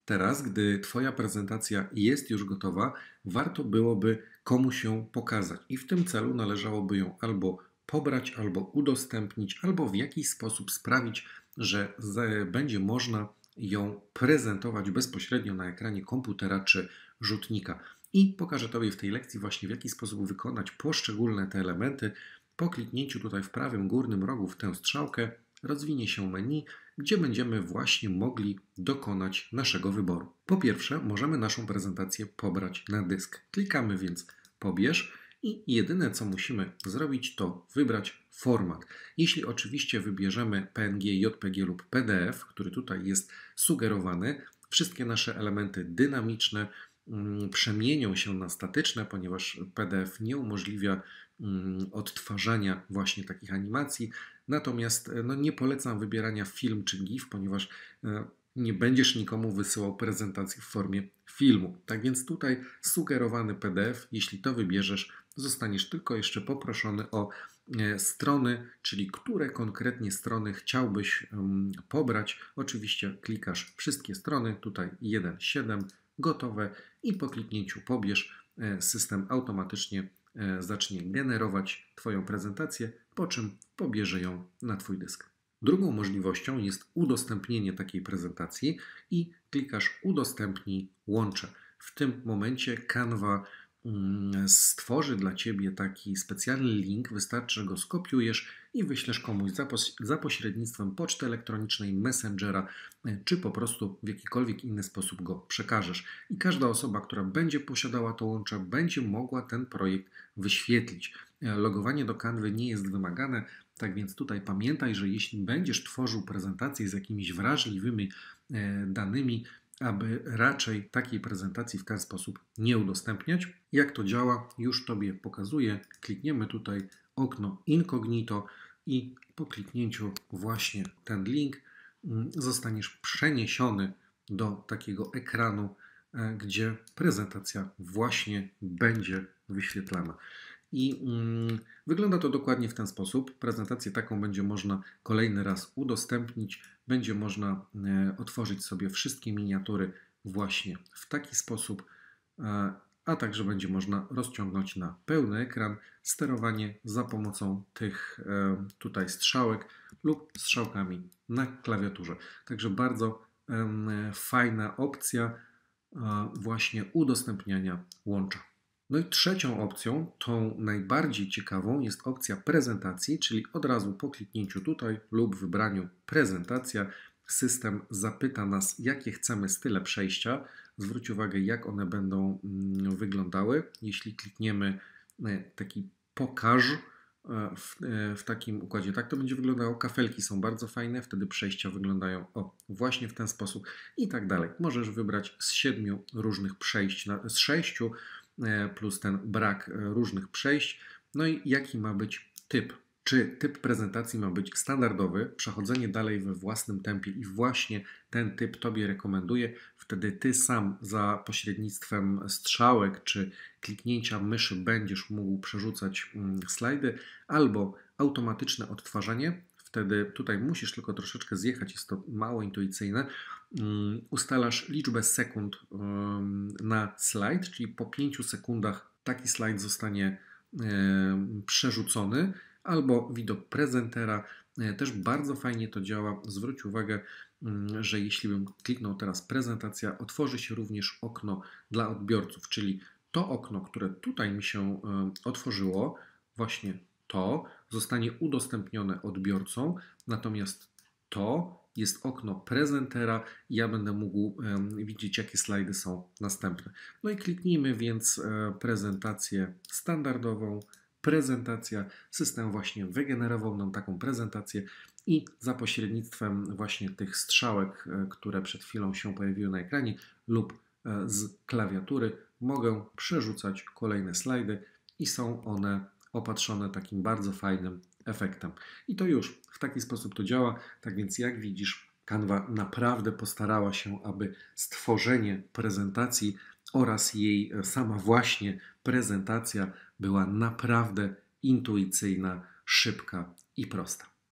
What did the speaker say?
Teraz, gdy Twoja prezentacja jest już gotowa, warto byłoby komuś ją pokazać i w tym celu należałoby ją albo pobrać, albo udostępnić, albo w jakiś sposób sprawić, że będzie można ją prezentować bezpośrednio na ekranie komputera czy rzutnika. I pokażę Tobie w tej lekcji właśnie w jaki sposób wykonać poszczególne te elementy. Po kliknięciu tutaj w prawym górnym rogu w tę strzałkę rozwinie się menu, gdzie będziemy właśnie mogli dokonać naszego wyboru. Po pierwsze, możemy naszą prezentację pobrać na dysk. Klikamy więc pobierz i jedyne co musimy zrobić to wybrać format. Jeśli oczywiście wybierzemy PNG, JPG lub PDF, który tutaj jest sugerowany, wszystkie nasze elementy dynamiczne przemienią się na statyczne, ponieważ PDF nie umożliwia odtwarzania właśnie takich animacji. Natomiast nie polecam wybierania film czy GIF, ponieważ nie będziesz nikomu wysyłał prezentacji w formie filmu. Tak więc tutaj sugerowany PDF, jeśli to wybierzesz, zostaniesz tylko jeszcze poproszony o strony, czyli które konkretnie strony chciałbyś pobrać. Oczywiście klikasz wszystkie strony, tutaj 1.7, gotowe i po kliknięciu pobierz system automatycznie zacznie generować Twoją prezentację, po czym pobierze ją na Twój dysk. Drugą możliwością jest udostępnienie takiej prezentacji i klikasz udostępnij łącze. W tym momencie Canva stworzy dla Ciebie taki specjalny link, wystarczy, że go skopiujesz i wyślesz komuś za pośrednictwem poczty elektronicznej, Messengera, czy po prostu w jakikolwiek inny sposób go przekażesz. I każda osoba, która będzie posiadała to łącze, będzie mogła ten projekt wyświetlić. Logowanie do Canvy nie jest wymagane, tak więc tutaj pamiętaj, że jeśli będziesz tworzył prezentację z jakimiś wrażliwymi danymi, aby raczej takiej prezentacji w ten sposób nie udostępniać. Jak to działa, już Tobie pokazuję. Klikniemy tutaj okno incognito i po kliknięciu właśnie ten link zostaniesz przeniesiony do takiego ekranu, gdzie prezentacja właśnie będzie wyświetlana. I wygląda to dokładnie w ten sposób. Prezentację taką będzie można kolejny raz udostępnić. Będzie można otworzyć sobie wszystkie miniatury właśnie w taki sposób, a także będzie można rozciągnąć na pełny ekran sterowanie za pomocą tych tutaj strzałek lub strzałkami na klawiaturze. Także bardzo fajna opcja właśnie udostępniania łącza. No i trzecią opcją, tą najbardziej ciekawą, jest opcja prezentacji, czyli od razu po kliknięciu tutaj lub wybraniu prezentacja, system zapyta nas, jakie chcemy style przejścia. Zwróć uwagę, jak one będą wyglądały. Jeśli klikniemy taki pokaż w takim układzie, tak to będzie wyglądało. Kafelki są bardzo fajne, wtedy przejścia wyglądają właśnie w ten sposób i tak dalej. Możesz wybrać z 7 różnych przejść, z 6 plus ten brak różnych przejść. No i jaki ma być typ? Czy typ prezentacji ma być standardowy, przechodzenie dalej we własnym tempie i właśnie ten typ Tobie rekomenduję. Wtedy Ty sam za pośrednictwem strzałek czy kliknięcia myszy będziesz mógł przerzucać slajdy, albo automatyczne odtwarzanie. Wtedy tutaj musisz tylko troszeczkę zjechać, jest to mało intuicyjne. Ustalasz liczbę sekund na slajd, czyli po 5 sekundach taki slajd zostanie przerzucony, albo widok prezentera. Też bardzo fajnie to działa. Zwróć uwagę, że jeśli bym kliknął teraz prezentacja, otworzy się również okno dla odbiorców, czyli to okno, które tutaj mi się otworzyło, właśnie to zostanie udostępnione odbiorcom, natomiast to jest okno prezentera i ja będę mógł widzieć, jakie slajdy są następne. No i kliknijmy więc prezentację standardową, prezentacja. System właśnie wygenerował nam taką prezentację i za pośrednictwem właśnie tych strzałek, które przed chwilą się pojawiły na ekranie lub z klawiatury mogę przerzucać kolejne slajdy i są one opatrzone takim bardzo fajnym efektem. I to już w taki sposób to działa. Tak więc jak widzisz, Canva naprawdę postarała się, aby stworzenie prezentacji oraz jej sama właśnie prezentacja była naprawdę intuicyjna, szybka i prosta.